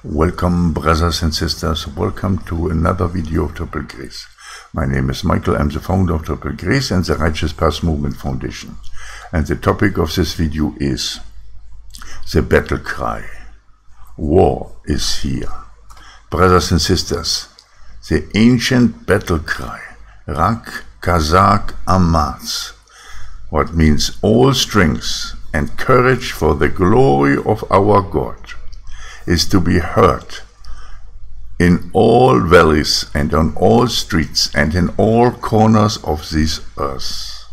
Welcome, brothers and sisters. Welcome to another video of Triple Grace. My name is Michael. I'm the founder of Triple Grace and the Righteous Path Movement Foundation. And the topic of this video is the battle cry. War is here. Brothers and sisters, the ancient battle cry, Rak Kazak Amats, what means all strength and courage for the glory of our God, is to be heard in all valleys and on all streets and in all corners of this earth.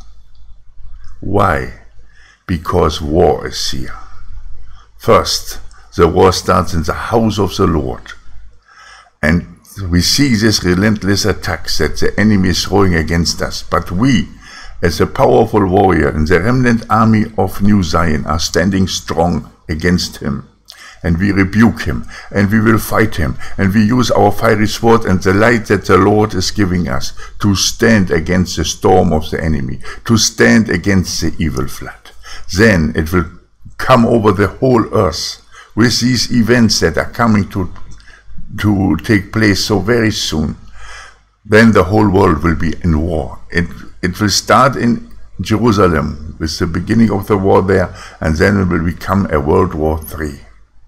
Why? Because war is here. First, the war starts in the house of the Lord, and we see this relentless attacks that the enemy is throwing against us. But we, as a powerful warrior in the remnant army of New Zion, are standing strong against him. And we rebuke him, and we will fight him, and we use our fiery sword and the light that the Lord is giving us to stand against the storm of the enemy, to stand against the evil flood. Then it will come over the whole earth with these events that are coming to take place so very soon. Then the whole world will be in war. It will start in Jerusalem with the beginning of the war there, and then it will become a World War III.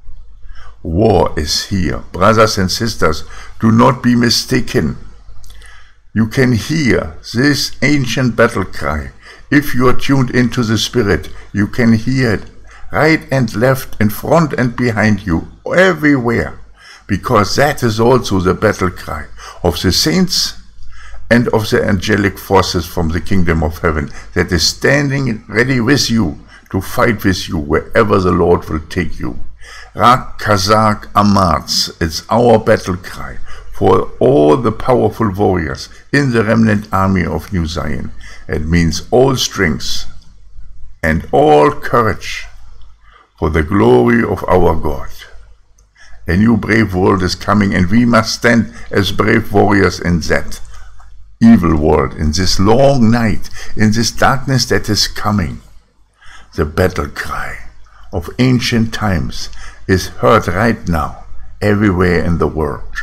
War is here. Brothers and sisters, do not be mistaken. You can hear this ancient battle cry. If you are tuned into the Spirit, you can hear it right and left, in front and behind you, everywhere. Because that is also the battle cry of the saints and of the angelic forces from the kingdom of heaven that is standing ready with you to fight with you wherever the Lord will take you. Rak Kazak Amats, it's our battle cry for all the powerful warriors in the remnant army of New Zion. It means all strength and all courage for the glory of our God. A new brave world is coming, and we must stand as brave warriors in that evil world, in this long night, in this darkness that is coming. The battle cry of ancient times is heard right now everywhere in the world.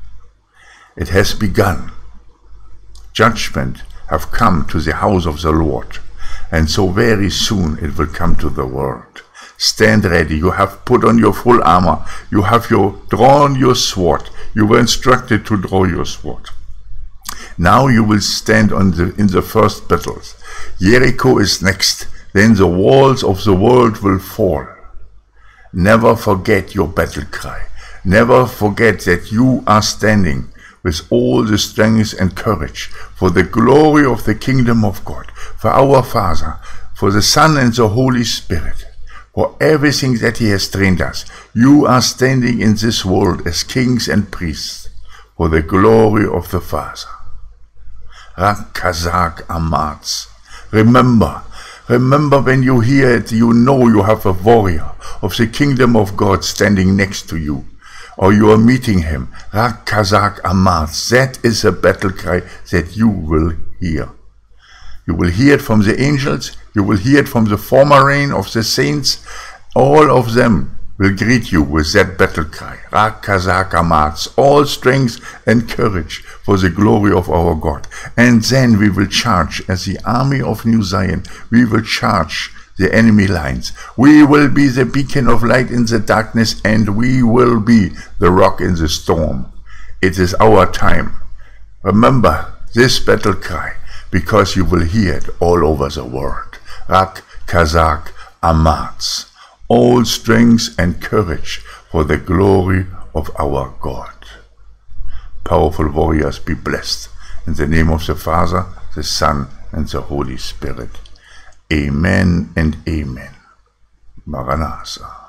It has begun. Judgment have come to the house of the Lord, and so very soon it will come to the world. Stand ready. You have put on your full armor. You have drawn your sword. You were instructed to draw your sword. Now you will stand in the first battles. Jericho is next. Then the walls of the world will fall. Never forget your battle cry. Never forget that you are standing with all the strength and courage for the glory of the kingdom of God, for our Father, for the Son and the Holy Spirit, for everything that He has trained us. You are standing in this world as kings and priests for the glory of the Father. Rak Kazak Amats. Remember when you hear it, you know you have a warrior of the kingdom of God standing next to you, or you are meeting him. Rak Kazak Amats. That is a battle cry that you will hear. You will hear it from the angels. You will hear it from the former reign of the saints. All of them will greet you with that battle cry. Rak Kazak Amats. All strength and courage for the glory of our God. And then we will charge as the army of New Zion. We will charge the enemy lines. We will be the beacon of light in the darkness, and we will be the rock in the storm. It is our time. Remember this battle cry, because you will hear it all over the world. Rak Kazak Amats. All strength and courage for the glory of our God. Powerful warriors, be blessed. In the name of the Father, the Son, and the Holy Spirit. Amen and amen. Maranatha.